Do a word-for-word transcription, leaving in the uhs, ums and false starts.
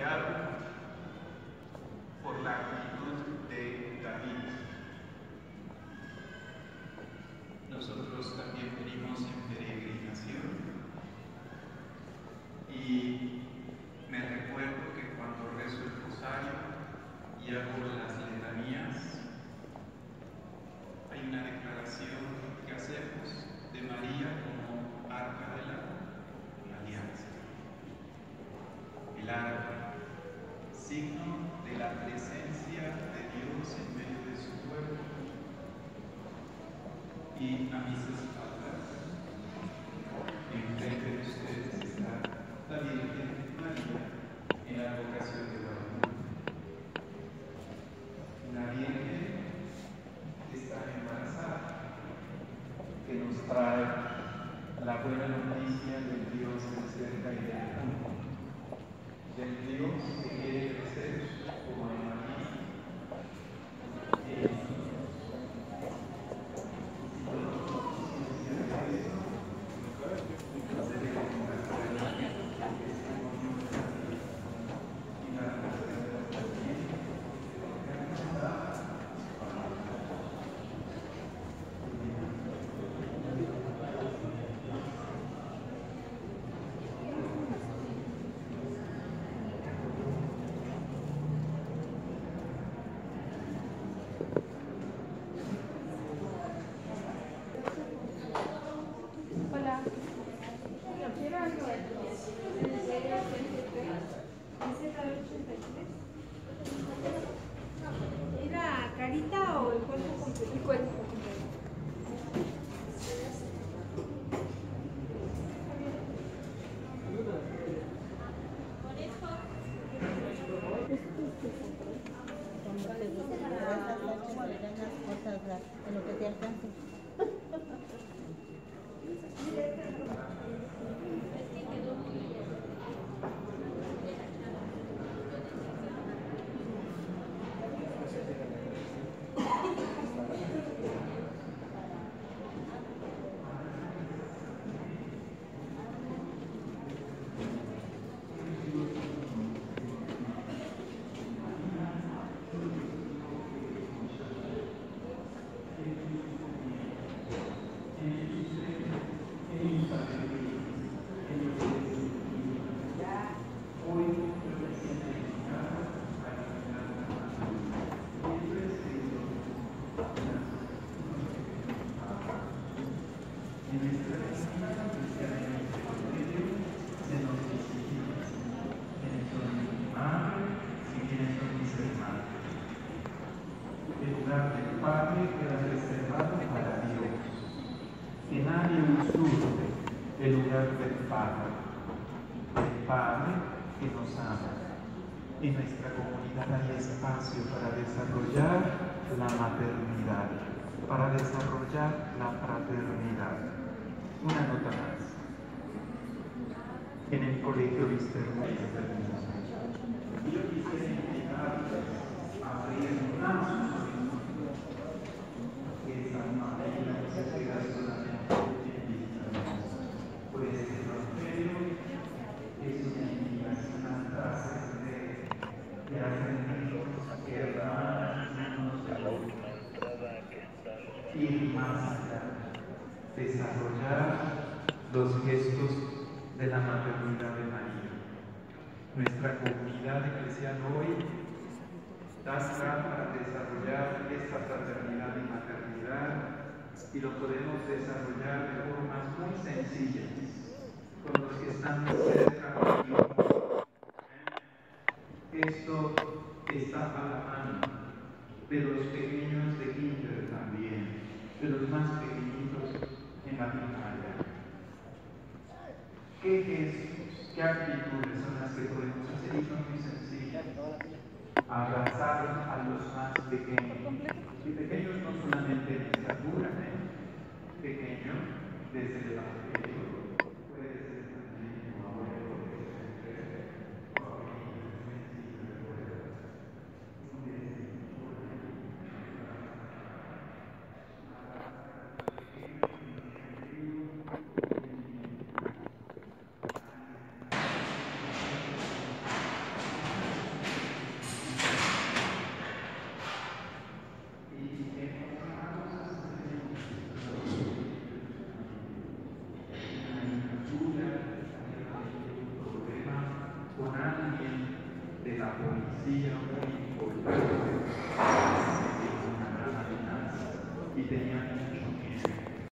maravillaron por la actitud de David. Nosotros también venimos en peregrinación y me recuerdo que cuando rezo el rosario y hago las letanías, hay una declaración que hacemos de María como arca de la alianza. El arca, signo de la presencia de Dios en medio de su pueblo. Y a mis espaldas, enfrente de ustedes, está la Virgen María en la vocación de Guadalupe. Una Virgen que está embarazada, que nos trae la buena noticia del Dios de cerca y del mundo, del Dios que quiere crecer como en María. Eh, ¿Era carita o el cuerpo completo? El cuerpo completo. En lo que te alcance. El lugar del Padre queda reservado para Dios. Que nadie usurpe el lugar del Padre. El Padre que nos ama. En nuestra comunidad hay espacio para desarrollar la maternidad, para desarrollar la fraternidad. Una nota más. En el colegio Víster yo quisiera invitarles a abrir más que esa manera que se queda solamente en vista. Por este evangelio es una invitación a frases de, de argentinos que hermanos ir más allá, desarrollar los gestos de la maternidad de María. Nuestra comunidad eclesial hoy da lugar para desarrollar esta fraternidad y maternidad, y lo podemos desarrollar de formas muy sencillas con los que están cerca de Dios. Esto está a la mano de los pequeños de kinder también, de los más pequeñitos en la primaria. ¿Qué gestos, qué actitudes son las que podemos hacer? Y son muy sencillas. Abrazar a los más pequeños. Y pequeños no solamente en estatura, ¿eh? Pequeño desde el evangelio. Puede ser también un abuelo, puede ser un abuelo, sí era muy importante, una gran amenaza y tenía mucho